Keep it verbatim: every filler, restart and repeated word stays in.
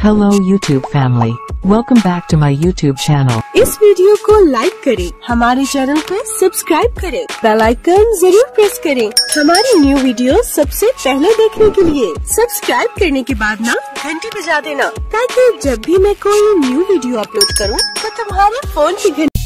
Hello YouTube family. Welcome back to my YouTube channel. इस video को like करें, हमारे चैनल को सब्सक्राइब करें, बेल आइकन जरूर प्रेस करें हमारी न्यू वीडियो सबसे पहले देखने के लिए। सब्सक्राइब करने के बाद ना घंटी बजा देना, ताकि जब भी मैं कोई न्यू वीडियो अपलोड करूं तो तुम्हारे फोन की घंटी